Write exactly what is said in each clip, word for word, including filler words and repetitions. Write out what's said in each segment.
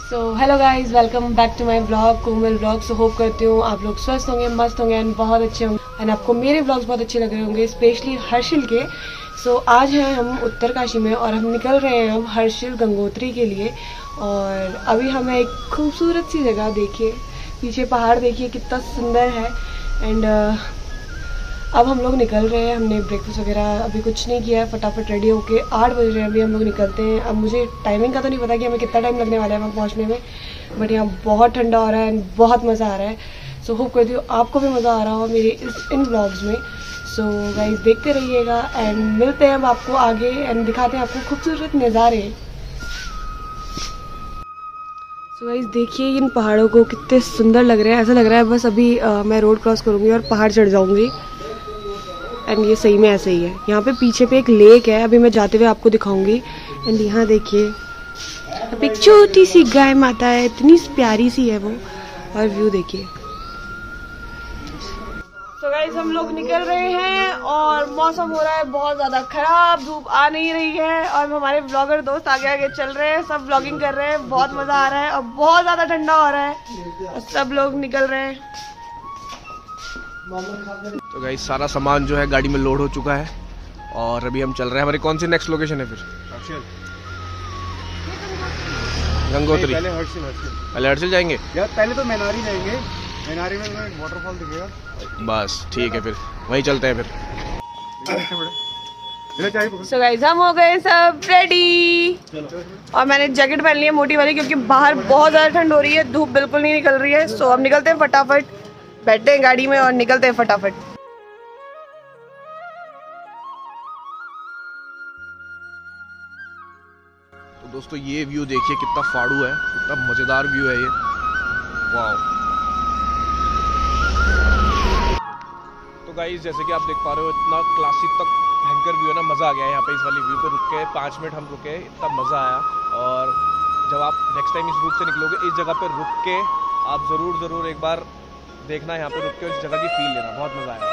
So hello guys, welcome back to my blog Komal blog. So hope करती हूँ आप लोग स्वस्थ होंगे, मस्त होंगे एंड बहुत अच्छे होंगे एंड आपको मेरे ब्लॉग्स बहुत अच्छे लग रहे होंगे, स्पेशली हर्षिल के। सो so, आज हैं हम उत्तरकाशी में और हम निकल रहे हैं अब हर्षिल गंगोत्री के लिए। और अभी हमें एक खूबसूरत सी जगह, देखिए पीछे पहाड़ देखिए कितना सुंदर है। एंड uh, अब हम लोग निकल रहे हैं। हमने ब्रेकफास्ट वगैरह अभी कुछ नहीं किया है, फटाफट रेडी होके आठ बज रहे हैं अभी हम लोग निकलते हैं। अब मुझे टाइमिंग का तो नहीं पता कि हमें कितना टाइम लगने वाला है वहाँ पहुँचने में, बट यहाँ बहुत ठंडा हो रहा है एंड बहुत मज़ा आ रहा है। सो होप करती हूँ आपको भी मज़ा आ रहा हो मेरे इस इन ब्लॉग्स में। सो गाइस देखते रहिएगा एंड मिलते हैं अब आपको आगे एंड दिखाते हैं आपको खूबसूरत नज़ारे। सो गाइस देखिए इन पहाड़ों को, कितने सुंदर लग रहे हैं। ऐसा लग रहा है बस अभी आ, मैं रोड क्रॉस करूँगी और पहाड़ चढ़ जाऊँगी। एंड ये सही में ऐसे ही है। यहाँ पे पीछे पे एक लेक है, अभी मैं जाते हुए आपको दिखाऊंगी। एंड यहाँ देखिए अब एक छोटी सी गाय माता है, इतनी प्यारी सी है वो। और व्यू देखिए। सो गाइस हम लोग निकल रहे हैं और मौसम हो रहा है बहुत ज्यादा खराब, धूप आ नहीं रही है और हमारे ब्लॉगर दोस्त आगे आगे चल रहे हैं, सब ब्लॉगिंग कर रहे हैं। बहुत मजा आ रहा है और बहुत ज्यादा ठंडा हो रहा है और सब लोग निकल रहे हैं। तो गाइस सारा सामान जो है गाड़ी में लोड हो चुका है और अभी हम चल रहे हैं। हमारी कौन सी नेक्स्ट लोकेशन है फिर? गंगोत्री। पहले हर्षिल हर्षिल पहले हर्षिल जाएंगे यार, पहले तो मैनारी जाएंगे। मैनारी में एक वाटरफॉल दिखेगा, बस ठीक है, फिर वहीं चलते हैं फिर। सो so गाइस हम हो गए सब रेडी और मैंने जैकेट पहन ली है मोटी वाली, क्योंकि बाहर बहुत ज़्यादा ठंड हो रही है, धूप बिल्कुल नहीं निकल रही है। सो so, अब निकलते हैं फटाफट, बैठते हैं गाड़ी में और निकलते हैं फटाफट। तो दोस्तों ये व्यू देखिए कितना फाड़ू है, कितना मजेदार व्यू है ये। वाह। तो गाइस जैसे कि आप देख पा रहे हो इतना क्लासिक तक भयंकर व्यू है ना, मजा आ गया यहाँ पे। इस वाली व्यू पे रुक के पाँच मिनट हम रुके, इतना मजा आया। और जब आप नेक्स्ट टाइम इस रूट से निकलोगे, इस जगह पे रुक के आप जरूर जरूर एक बार देखना, यहाँ पे रुक के उस जगह की फील लेना, बहुत मजा आया।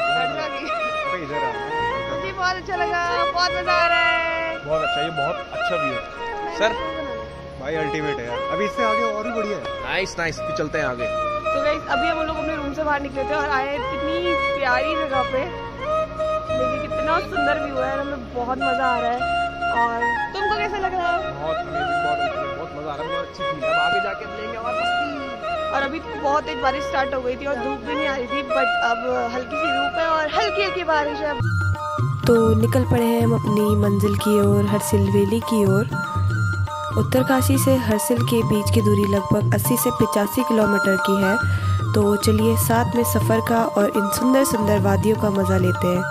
मुझे बहुत अच्छा लगा, बहुत मजा आ रहा है। बहुत अच्छा, ये बहुत अच्छा व्यू है सर भाई अल्टीमेट है यार। अभी इससे आगे और भी बढ़िया है। नाइस नाइस, फिर चलते हैं आगे। तो गाइस अभी हम लोग अपने रूम से बाहर निकले थे और आए कितनी प्यारी जगह पे, देखिए कितना सुंदर व्यू है, हमें बहुत मजा आ रहा है। और तुमको कैसा लग रहा है? बहुत अमेजिंग, बहुत बहुत मजा आ रहा है, बहुत अच्छी फील है। अब आगे जाके हम लेंगे और मस्ती। और अभी बहुत तेज बारिश स्टार्ट हो गई थी और धूप भी नहीं आ रही थी, बट अब हल्की सी धूप है और हल्की हल्की बारिश है। तो निकल पड़े हैं हम अपनी मंजिल की ओर, हर्षिल वैली की ओर। उत्तरकाशी से हर्षिल के बीच की दूरी लगभग अस्सी से पचासी किलोमीटर की है। तो चलिए साथ में सफ़र का और इन सुंदर सुंदर वादियों का मज़ा लेते हैं।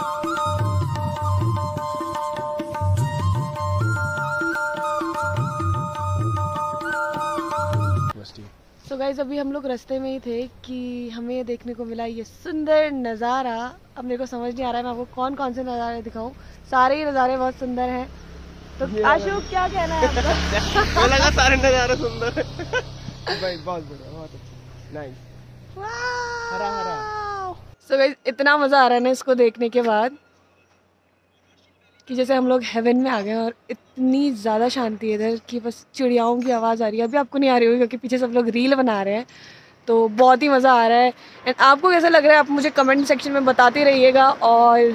तो गाइस अभी हम लोग रास्ते में ही थे कि हमें ये देखने को मिला ये सुंदर नज़ारा। अब मेरे को समझ नहीं आ रहा है मैं आपको कौन कौन से नज़ारे दिखाऊं, सारे ही नज़ारे बहुत सुंदर हैं। तो आशु क्या कहना है आपका? लगा सारे नज़ारे सुंदर है भाई, बहुत बढ़िया, बहुत अच्छा, नाइस, हरा हरा। सो गाइस इतना मज़ा आ रहा है ना इसको देखने के बाद कि जैसे हम लोग हेवन में आ गए। और इतनी ज़्यादा शांति है इधर कि बस चिड़ियाओं की आवाज़ आ रही है। अभी आपको नहीं आ रही होगी क्योंकि पीछे सब लोग रील बना रहे हैं, तो बहुत ही मज़ा आ रहा है। एंड आपको कैसा लग रहा है आप मुझे कमेंट सेक्शन में बताते रहिएगा। और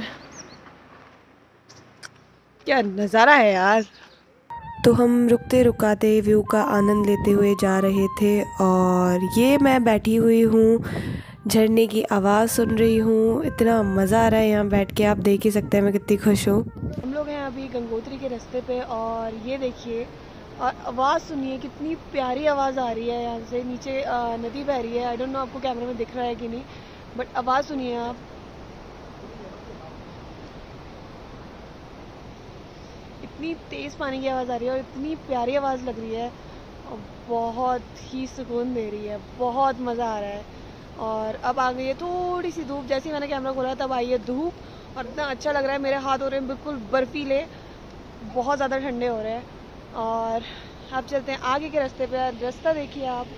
क्या नज़ारा है यार। तो हम रुकते रुकाते व्यू का आनंद लेते हुए जा रहे थे और ये मैं बैठी हुई हूँ, झरने की आवाज़ सुन रही हूँ। इतना मज़ा आ रहा है यहाँ बैठ के, आप देख ही सकते हैं मैं कितनी खुश हूँ। हम लोग हैं अभी गंगोत्री के रास्ते पे और ये देखिए और आवाज़ सुनिए, कितनी प्यारी आवाज़ आ रही है। यहाँ से नीचे नदी बह रही है, आई डोंट नो आपको कैमरे में दिख रहा है कि नहीं, बट आवाज़ सुनिए आप। इतनी तेज़ पानी की आवाज़ आ रही है और इतनी प्यारी आवाज़ लग रही है और बहुत ही सुकून दे रही है, बहुत मज़ा आ रहा है। और अब आ गई है थोड़ी सी धूप, जैसे ही मैंने कैमरा खोला तब आई है धूप और इतना अच्छा लग रहा है। मेरे हाथ हो रहे हैं बिल्कुल बर्फीले, बहुत ज़्यादा ठंडे हो रहे हैं। और अब चलते हैं आगे के रास्ते पे। रास्ता देखिए आप,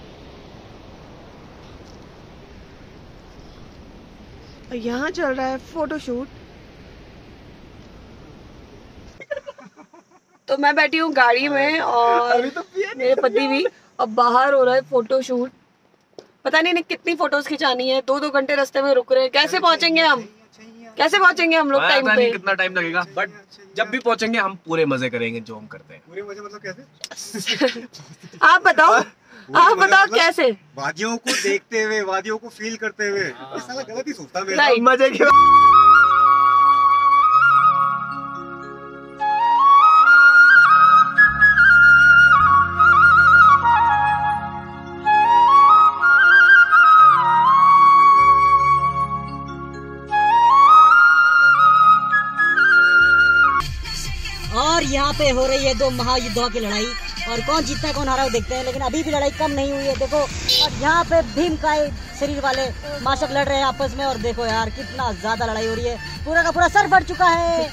यहाँ चल रहा है फोटोशूट। तो मैं बैठी हूँ गाड़ी में और तो मेरे पति भी, अब बाहर हो रहा है फोटो शूट। पता नहीं कितनी फोटोज खिंचानी है, दो दो घंटे रास्ते में रुक रहे हैं। कैसे पहुंचेंगे हम, कैसे पहुंचेंगे हम लोग टाइम पे? कितना टाइम लगेगा, बट जब भी पहुंचेंगे हम पूरे मजे करेंगे जो हम करते हैं। पूरे मजे मतलब कैसे? आप बताओ, आप बताओ कैसे? वादियों को देखते हुए, वादियों को फील करते हुए। साला गलत ही सोचता मैं। राइट, मजे की और यहाँ पे हो रही है दो महायुद्धों की लड़ाई, और कौन जीतता है कौन हारा देखते हैं। लेकिन अभी भी लड़ाई कम नहीं हुई है, देखो। और यहाँ पे भीम का शरीर वाले माशक लड़ रहे हैं आपस में, और देखो यार कितना ज्यादा लड़ाई हो रही है, पूरा का पूरा सर फट चुका है।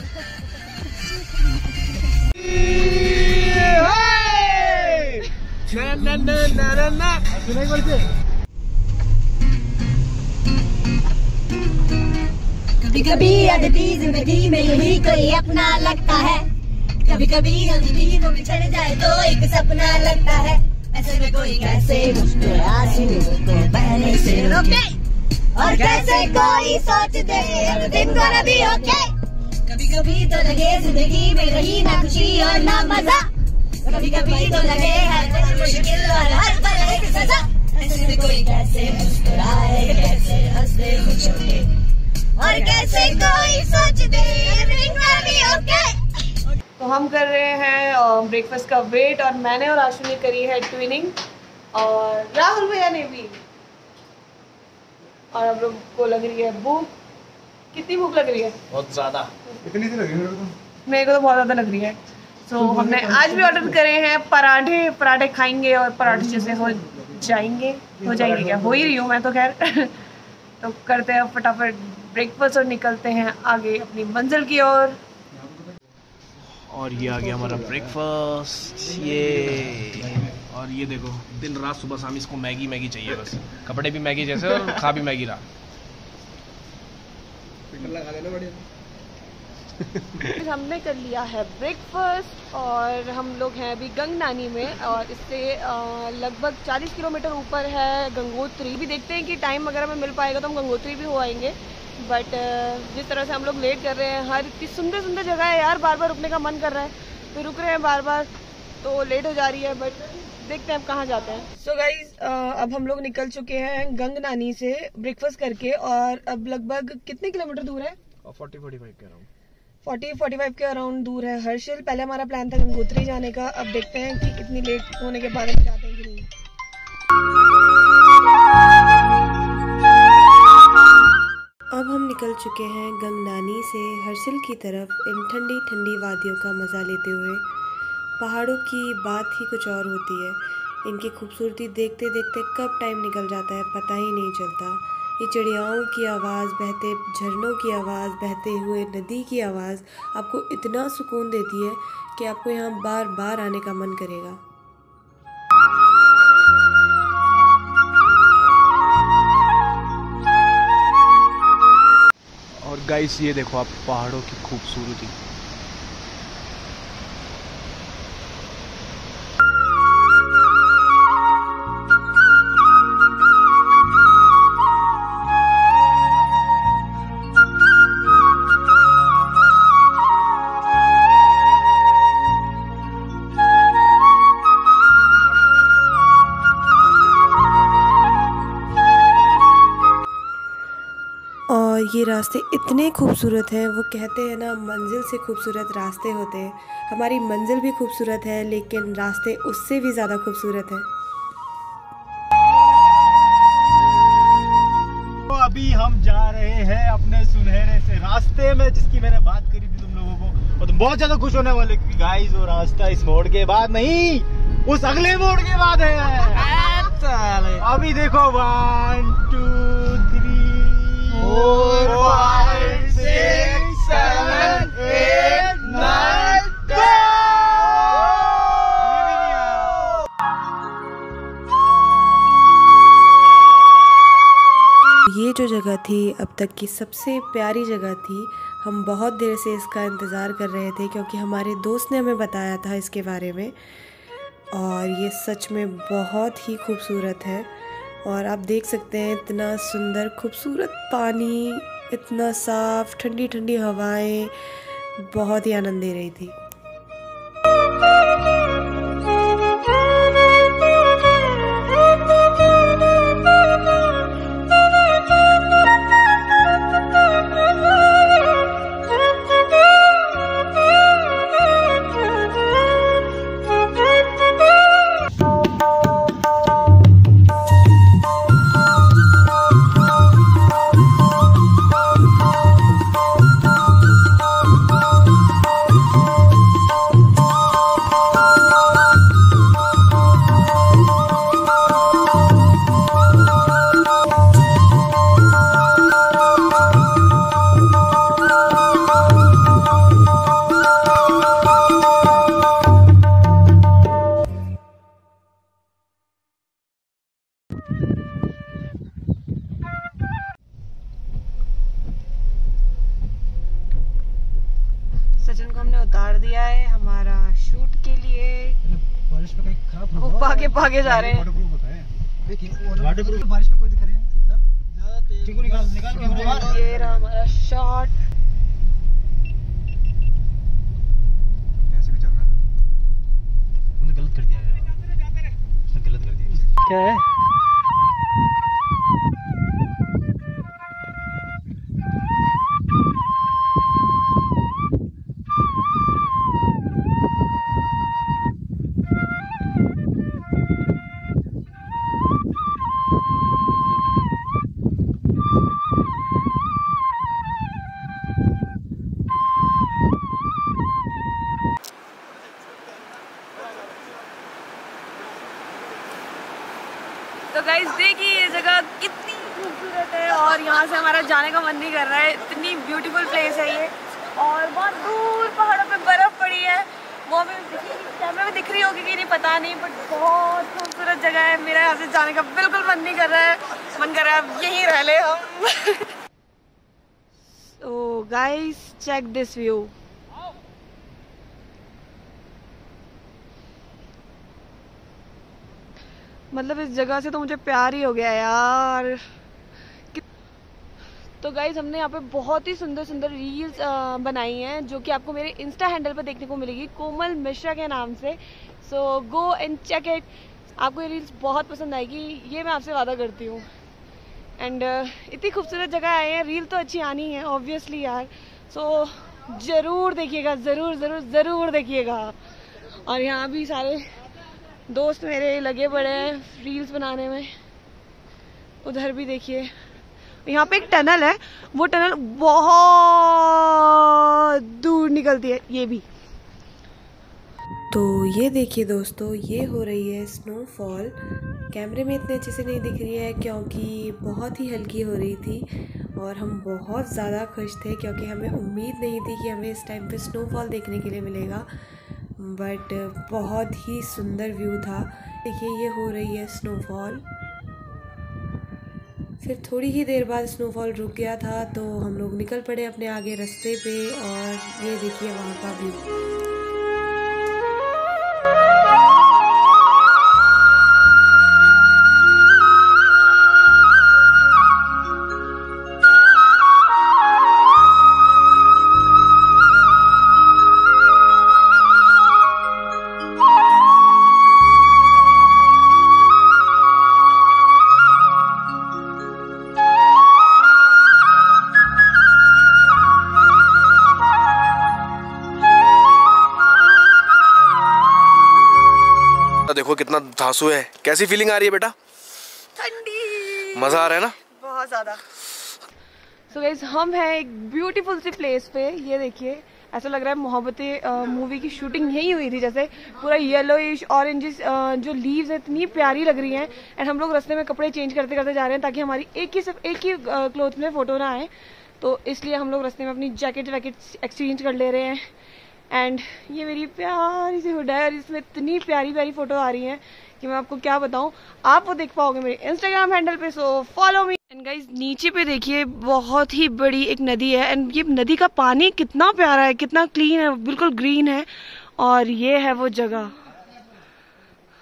कभी कभी अदबी जिंदगी में यही कोई अपना लगता है, कभी कभी गलती को बिछड़ जाए तो एक सपना लगता है। ऐसे में कोई कैसे मुस्कुराए को पहले से रोके, और कैसे कोई सोच दे दिन गonna be okay। कभी कभी तो लगे जिंदगी में रही ना खुशी और ना मजा, कभी कभी तो लगे हर मुश्किल और हर पल एक सजा। ऐसे में कोई कैसे मुस्कुराए, कैसे हंस दे खुश होके, और कैसे कोई सोच दे everything will be okay। तो हम कर रहे हैं ब्रेकफास्ट का वेट, और मैंने और आशु ने करी है ट्विनिंग, और राहुल भैया ने भी। और अब लोग को लग रही है भूख। कितनी भूख लग रही है? बहुत ज्यादा। इतनी सी लगी मेरे को। मेरे को तो बहुत ज़्यादा लग रही है। सो so, हमने आज भी ऑर्डर करे हैं पराठे। पराठे खाएंगे और पराठे जैसे हो जाएंगे, हो जाएंगे क्या, हो ही रही हूँ मैं तो खैर। तो करते हैं फटाफट ब्रेकफास्ट और निकलते हैं आगे अपनी मंजिल की ओर। और ये आ गया हमारा ब्रेकफास्ट, ये और ये देखो दिन रात सुबह शाम इसको मैगी मैगी चाहिए बस। कपड़े भी मैगी जैसे और खा भी मैगी रहा। लगा देना बढ़िया। हमने कर लिया है ब्रेकफास्ट, और हम लोग हैं अभी गंगनानी में, और इससे लगभग चालीस किलोमीटर ऊपर है गंगोत्री। भी देखते हैं कि टाइम अगर हमें मिल पाएगा तो हम गंगोत्री भी हो आएंगे। बट जिस तरह से हम लोग लेट कर रहे हैं, हर इतनी सुंदर सुंदर जगह है यार, बार बार रुकने का मन कर रहा है, फिर रुक रहे हैं बार बार, तो लेट हो जा रही है। बट देखते हैं अब कहाँ जाते हैं। सो so गाइज, अब हम लोग निकल चुके हैं गंगनानी से ब्रेकफास्ट करके, और अब लगभग कितने किलोमीटर दूर है? फोर्टी फोर्टी फाइव के अराउंड फोर्टी फोर्टी फाइव के अराउंड दूर है हर्षिल। पहले हमारा प्लान था गंगोत्री जाने का, अब देखते हैं कि इतनी लेट होने के बाद हम जाते हैं कि नहीं। अब हम निकल चुके हैं गंगनानी से हर्षिल की तरफ, इन ठंडी ठंडी वादियों का मज़ा लेते हुए। पहाड़ों की बात ही कुछ और होती है, इनकी खूबसूरती देखते देखते कब टाइम निकल जाता है पता ही नहीं चलता। ये चिड़ियाओं की आवाज़, बहते झरनों की आवाज़, बहते हुए नदी की आवाज़ आपको इतना सुकून देती है कि आपको यहाँ बार बार आने का मन करेगा। और गाइस ये देखो आप पहाड़ों की खूबसूरती। और ये रास्ते इतने खूबसूरत हैं, वो कहते हैं ना मंजिल से खूबसूरत रास्ते होते हैं। हमारी मंजिल भी खूबसूरत है, लेकिन रास्ते उससे भी ज़्यादा खूबसूरत हैं। तो अभी हम जा रहे हैं अपने सुनहरे से रास्ते में, जिसकी मैंने बात करी थी तुम लोगों को, और तुम बहुत ज्यादा खुश होने वाले, क्योंकि गाइस वो रास्ता इस मोड़ के बाद नहीं, उस अगले मोड़ के बाद है। अभी देखो one two three four five six seven eight nine ten. ये जो जगह थी अब तक की सबसे प्यारी जगह थी। हम बहुत देर से इसका इंतज़ार कर रहे थे, क्योंकि हमारे दोस्त ने हमें बताया था इसके बारे में। और ये सच में बहुत ही खूबसूरत है। और आप देख सकते हैं इतना सुंदर खूबसूरत पानी, इतना साफ, ठंडी ठंडी हवाएं, बहुत ही आनंद दे रही थी। सचिन को हमने उतार दिया है हमारा शूट के लिए। बारिश में कहीं खराब वो भागे भागे जा रहे हैं। वाटरप्रूफ होता है। देखिए वाटरप्रूफ बारिश में कोई दिक्कत नहीं है। इतना ज्यादा चिंकू निकाल निकाल कैमरा बाहर। ये रहा हमारा शॉट। ऐसे भी चल रहा है। तुमने गलत कर दिया यार। उसने गलत कर दिया। क्या है? तो गाइस देखिए ये जगह कितनी खूबसूरत है और यहाँ से हमारा जाने का मन नहीं कर रहा है। इतनी ब्यूटीफुल प्लेस है ये। और बहुत दूर पहाड़ों पे बर्फ़ पड़ी है, वो हमें कैमरे में दिख रही होगी कि नहीं पता नहीं, बट बहुत खूबसूरत जगह है। मेरा यहाँ से जाने का बिल्कुल मन नहीं कर रहा है, मन कर रहा है अब यहीं रह ले हम। So guys, check this view. मतलब इस जगह से तो मुझे प्यार ही हो गया यार। तो गाइज हमने यहाँ पे बहुत ही सुंदर सुंदर रील्स बनाई हैं जो कि आपको मेरे इंस्टा हैंडल पर देखने को मिलेगी, कोमल मिश्रा के नाम से। So go and check it. आपको ये रील्स बहुत पसंद आएगी, ये मैं आपसे वादा करती हूँ। एंड uh, इतनी खूबसूरत जगह आए हैं, रील तो अच्छी आनी है ऑब्वियसली यार। सो so, ज़रूर देखिएगा, ज़रूर ज़रूर ज़रूर देखिएगा। और यहाँ भी सारे दोस्त मेरे लगे पड़े हैं रील्स बनाने में। उधर भी देखिए, यहाँ पे एक टनल है, वो टनल बहुत दूर निकलती है, ये भी। तो ये देखिए दोस्तों, ये हो रही है स्नोफॉल। कैमरे में इतने अच्छे से नहीं दिख रही है क्योंकि बहुत ही हल्की हो रही थी और हम बहुत ज़्यादा खुश थे क्योंकि हमें उम्मीद नहीं थी कि हमें इस टाइम पे स्नोफॉल देखने के लिए मिलेगा। बट बहुत ही सुंदर व्यू था। देखिए ये हो रही है स्नोफॉल। फिर थोड़ी ही देर बाद स्नोफॉल रुक गया था तो हम लोग निकल पड़े अपने आगे रास्ते पे और ये देखिए वहाँ का व्यू। देखो कितना धांसू है। कैसी फीलिंग आ रही है बेटा? ठंडी। मजा आ रहा है ना? बहुत ज्यादा। सो गाइस हम हैं एक ब्यूटीफुल सी प्लेस पे। ये देखिए ऐसा लग रहा है मोहब्बतें मूवी की शूटिंग यही हुई थी। जैसे पूरा येलोइश ऑरेंजिश जो लीव्स है इतनी प्यारी लग रही हैं। एंड हम लोग रास्ते में कपड़े चेंज करते करते जा रहे हैं ताकि हमारी एक ही सिर्फ एक ही क्लोथ में फोटो ना आए, तो इसलिए हम लोग रास्ते में अपनी जैकेट वैकेट एक्सचेंज कर ले रहे हैं। एंड ये मेरी प्यारी सी हुड है और इसमें इतनी प्यारी प्यारी फोटो आ रही हैं कि मैं आपको क्या बताऊं। आप वो देख पाओगे मेरे इंस्टाग्राम हैंडल पे, so follow me. And guys नीचे पे देखिए बहुत ही बड़ी एक नदी है एंड ये नदी का पानी कितना प्यारा है, कितना क्लीन है, बिल्कुल ग्रीन है। और ये है वो जगह।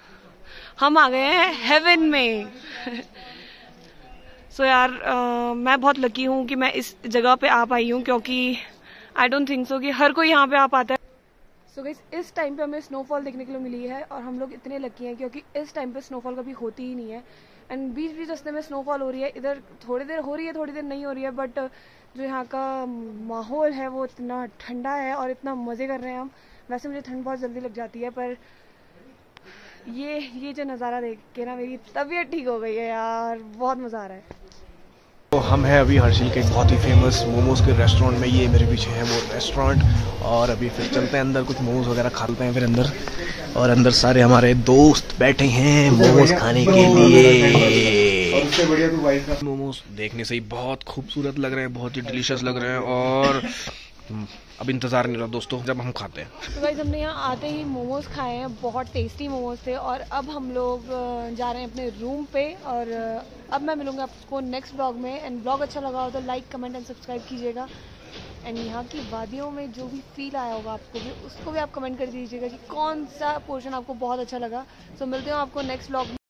हम आ गए हैं हेवन में। सो so यार uh, मैं बहुत लकी हूँ कि मैं इस जगह पे आ पाई हूँ, क्योंकि आई डोंट थिंक सो कि हर कोई यहाँ पे आ पाता है। सो so गाइस, इस टाइम पे हमें स्नोफॉल देखने के लिए मिली है और हम लोग इतने लकी हैं क्योंकि इस टाइम पे स्नोफॉल कभी होती ही नहीं है। एंड बीच बीच रास्ते में स्नोफॉल हो रही है, इधर थोड़ी देर हो रही है थोड़ी देर नहीं हो रही है, बट जो यहाँ का माहौल है वो इतना ठंडा है और इतना मज़े कर रहे हैं हम। वैसे मुझे ठंड बहुत जल्दी लग जाती है, पर ये ये जो नज़ारा देख के ना मेरी तबीयत ठीक हो गई है यार, बहुत मज़ा आ रहा है। तो हम हैं अभी हर्षिल के एक बहुत ही फेमस मोमोज के रेस्टोरेंट में। ये मेरे पीछे है वो रेस्टोरेंट, और अभी फिर चलते हैं अंदर, कुछ मोमोज वगैरह खाते हैं फिर अंदर। और अंदर सारे हमारे दोस्त बैठे हैं मोमोज खाने के लिए। मोमोज देखने से ही बहुत खूबसूरत लग रहे हैं, बहुत ही डिलीशियस लग रहे हैं, और अब इंतज़ार नहीं रहा दोस्तों जब हम खाते हैं। तो गाइस, हमने यहाँ आते ही मोमोज खाए हैं, बहुत टेस्टी मोमोज थे। और अब हम लोग जा रहे हैं अपने रूम पे, और अब मैं मिलूँगा आपको नेक्स्ट ब्लॉग में। एंड ब्लॉग अच्छा लगा हो तो लाइक कमेंट एंड सब्सक्राइब कीजिएगा। एंड यहाँ की वादियों में जो भी फील आया होगा आपको भी, उसको भी आप कमेंट कर दीजिएगा कि कौन सा पोर्शन आपको बहुत अच्छा लगा। सो मिलते हो आपको नेक्स्ट ब्लॉग में।